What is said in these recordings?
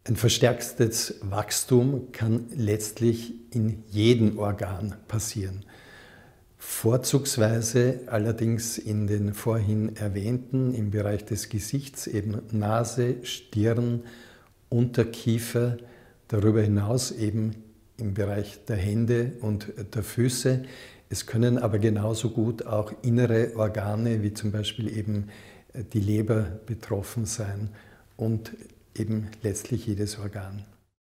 Ein verstärktes Wachstum kann letztlich in jedem Organ passieren. Vorzugsweise allerdings in den vorhin erwähnten, im Bereich des Gesichts, eben Nase, Stirn, Unterkiefer, darüber hinaus eben im Bereich der Hände und der Füße. Es können aber genauso gut auch innere Organe, wie zum Beispiel eben die Leber, betroffen sein und eben letztlich jedes Organ.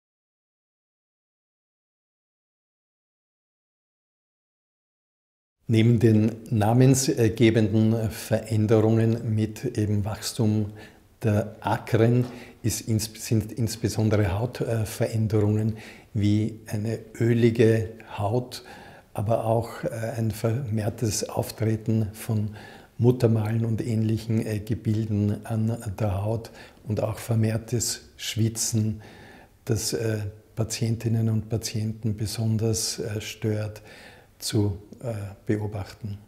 Neben den namensgebenden Veränderungen mit eben Wachstum der Akren sind insbesondere Hautveränderungen wie eine ölige Haut, aber auch ein vermehrtes Auftreten von Muttermalen und ähnlichen Gebilden an der Haut und auch vermehrtes Schwitzen, das Patientinnen und Patienten besonders stört, zu beobachten.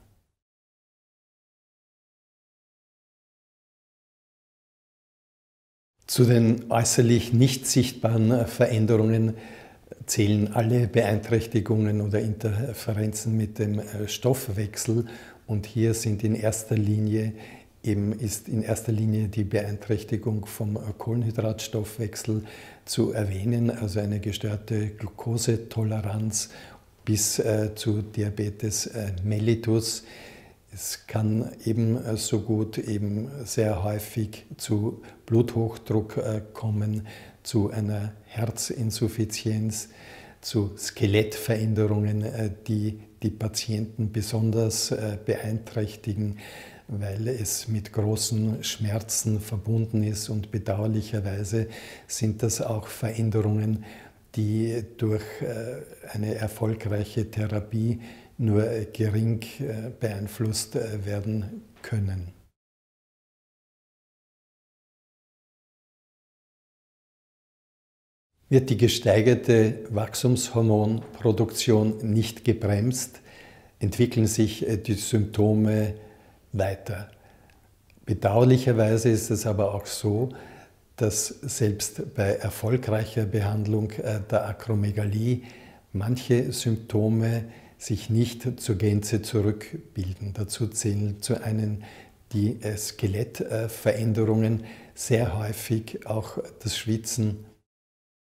Zu den äußerlich nicht sichtbaren Veränderungen zählen alle Beeinträchtigungen oder Interferenzen mit dem Stoffwechsel, und hier ist in erster Linie die Beeinträchtigung vom Kohlenhydratstoffwechsel zu erwähnen, also eine gestörte Glukosetoleranz bis zu Diabetes mellitus. Es kann ebenso gut eben sehr häufig zu Bluthochdruck kommen, zu einer Herzinsuffizienz, zu Skelettveränderungen, die die Patienten besonders beeinträchtigen, weil es mit großen Schmerzen verbunden ist, und bedauerlicherweise sind das auch Veränderungen, die durch eine erfolgreiche Therapie nur gering beeinflusst werden können. Wird die gesteigerte Wachstumshormonproduktion nicht gebremst, entwickeln sich die Symptome weiter. Bedauerlicherweise ist es aber auch so, dass selbst bei erfolgreicher Behandlung der Akromegalie manche Symptome sich nicht zur Gänze zurückbilden. Dazu zählen zu einen die Skelettveränderungen, sehr häufig auch das Schwitzen